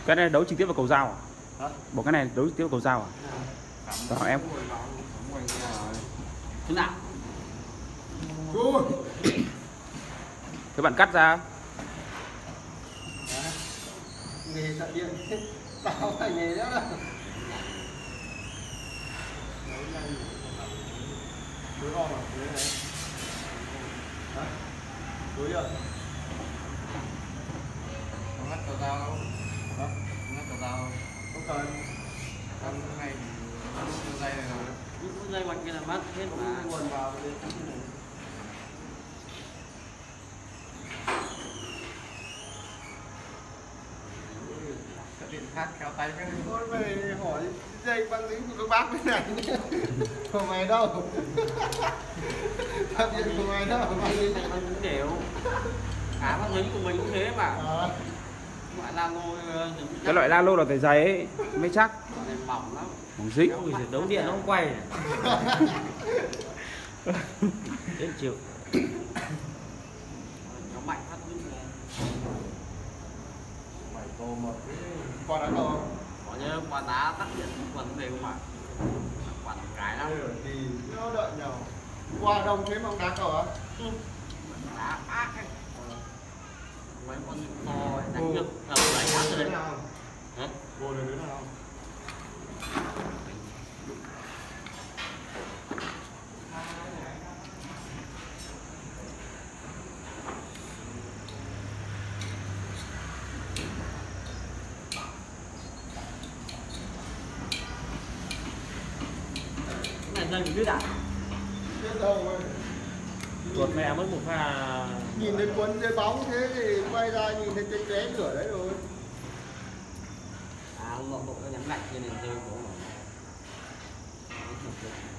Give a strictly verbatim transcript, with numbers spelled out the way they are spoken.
Cái này đấu trực tiếp vào cầu dao à? Hả? Bộ cái này đấu trực tiếp vào cầu dao à? Bảo em. Thế nào? Các bạn cắt ra. Nghề thợ điện. Tao phải nghề đó. Đối om à? Đối này. Hả? Đối rồi. Không ngắt cầu dao đâu. Hả? Không ngắt cầu dao đâu. Không cần. Trong cái này thì dây này rồi. Những dây mặt kia là mất hết mà. Nguồn vào để cắt như này. Cái điện khác kéo tay cái này. Thôi mày hỏi dây băng dính của các bác thế này nhé. Không mày đâu. Thật điện của mày đâu. Băng dính này băng dính đều. Cả băng dính của mình cũng thế mà. À. Loại la lô. Cái loại la lô là phải dày ấy mới chắc. Này mỏng lắm. Mỏng dính. Ui giời, đấu điện nó không quay này. Đến chiều. Nó mạnh phát đứt này. Mày tô một cái con đá to. Có nhớ quả đá tắt điện quần đều mà. Quả cái lắm. Thì nó đợi nhau. Qua đông thế mà ông đá cầu á? Ừ. Đá ác ấy. Mấy con to ấy, đánh được. Ờ, đánh ác rồi đấy. Hả? Vô được đứa nào? Cái này dây mình biết à? Biết đâu mà. Ruột mẹ mất một pha. Nhìn thấy quấn dây bóng thế thì quay ra nhìn thấy cái ké lửa đấy rồi. À, ông nội bộ nó nhắm lạnh cho nên dây bóng rồi.